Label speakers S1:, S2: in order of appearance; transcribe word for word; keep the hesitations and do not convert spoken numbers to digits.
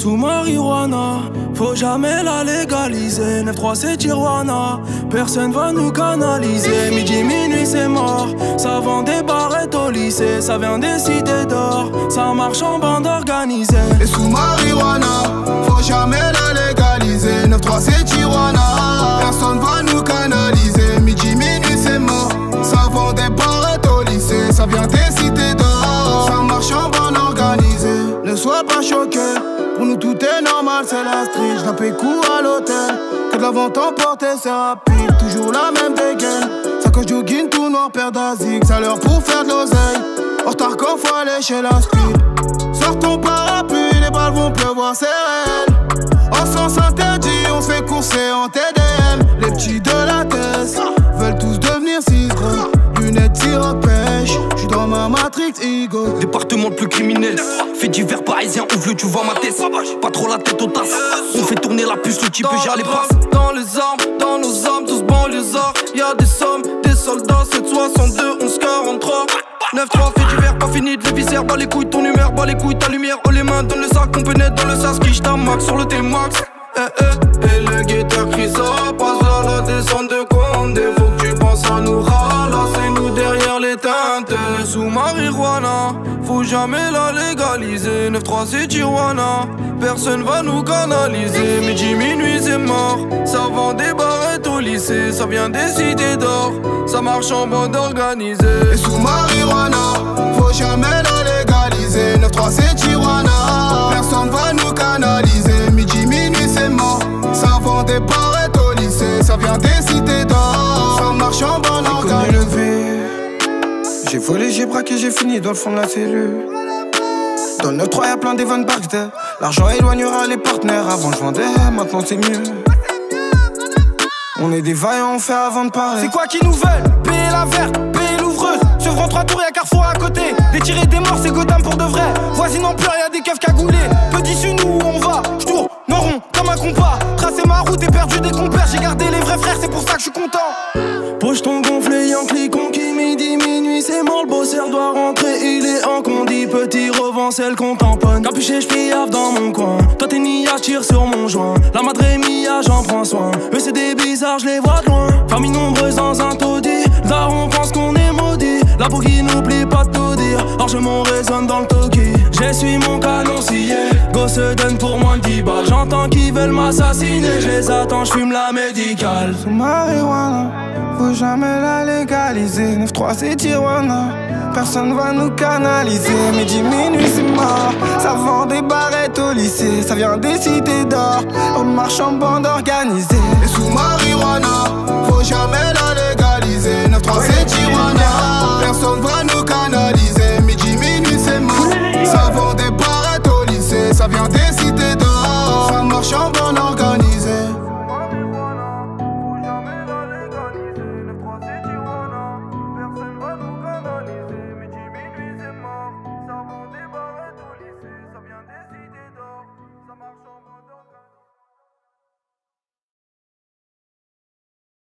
S1: sous marijuana, faut jamais la légaliser. neuf trois c'est Tijuana, personne va nous canaliser. Midi, minuit c'est mort, ça vend des barrettes au lycée. Ça vient des cités d'or, ça marche en bande organisée.
S2: Et sous marijuana, faut jamais la légaliser. neuf trois c'est Tijuana, personne va nous canaliser. Midi, minuit c'est mort, ça vend des barrettes au lycée. Ça vient des cités d'or, ça marche en bande organisée. Ne sois pas choqué, pour nous tout est normal, c'est la street. J'tape coup à l'hôtel, que de la vente emportée c'est rapide. Toujours la même dégaine, sacoche jogging tout noir, paire d'Azik. Ça l'heure pour faire de l'oseille, en retard quand faut aller chez la speed. Sors ton parapluie, les balles vont pleuvoir, c'est réel. En sens interdit, on se fait courser en T D M. Les petits de la caisse veulent tous devenir cisgres. Lunettes, tir à pêche, j'suis dans ma Matrix Ego.
S3: Département le plus criminel, fait divers parisien, ouvre-le, tu vois ma tête. Pas trop la tête aux tasses, on fait tourner la puce, le type j'ai les passes.
S1: Dans les armes, dans nos armes, tous banlieusards. Y'a des sommes, des soldats, sept soixante-deux, onze quarante-trois. neuf trois fait divers, pas fini de les visères. Bas les couilles, ton numéro, bas les couilles, ta lumière. Oh les mains, donne le sac, on pénètre dans le sas. Quiche ta max sur le T-Max. Eh eh, et le guetteur crie ça, passe là la descente de Condé. Faut que tu penses à nous ralasser, nous derrière les teintes. Sous marijuana, faut jamais la légaliser. neuf trois c'est Tijuana, personne va nous canaliser. Midi, minuit c'est mort, ça vend des barrettes au lycée. Ça vient des cités d'or, ça marche en bande organisée.
S2: Et sous marijuana, faut jamais la légaliser. neuf trois c'est Tijuana, personne va nous canaliser. Midi, minuit c'est mort, ça vend des barrettes au lycée. Ça vient des cités d'or, ça marche en bande organisée.
S4: J'ai volé, j'ai braqué, j'ai fini dans le fond de la cellule. Dans le neuf trois y'a plein d'Evan Barksdale. L'argent éloignera les partenaires. Avant je vendais, maintenant c'est mieux. On est des vaillants, on fait avant de parler.
S5: C'est quoi qui nous veulent? Payer la verte, payer l'ouvreuse. Sevran trois tours, y'a Carrefour à côté. Des tirés des morts, c'est Gotham pour de vrai. Voisine en pleurs, y'a des keufs cagoulés. Peu d'issue, nous où on va. J'tourne, non rond, comme un compas. Tracé ma route et perdu des compères. J'ai gardé les vrais frères, c'est pour ça que je suis content.
S1: Pocheton gonflé, Yankee conquis, midi, minuit, c'est mort, le bosseur doit rentrer, il est en condi, petit revend, celle qu'on tamponne. Capuché, j'piave dans mon coin, toi t'es nia, tire sur mon joint. La madre mia, j'en prends soin, eux c'est des bizarres, je les vois de loin. Famille nombreuse dans un taudis, là on pense qu'on est maudit. La pour qui n'oublie pas de tout dire, or je m'en résonne dans le toki. J'essuie mon canon scié, go se donne pour moins de dix balles. J'entends qu'ils veulent m'assassiner, je les attends, j'fume la médicale.
S4: Sous marijuana, faut jamais la légaliser. neuf trois c'est Tijuana, personne va nous canaliser. Midi, minuit c'est mort, ça vend des barrettes au lycée. Ça vient des cités d'or, on marche en bande organisée.
S2: Et sous marijuana, faut jamais la légaliser. neuf trois c'est Tijuana,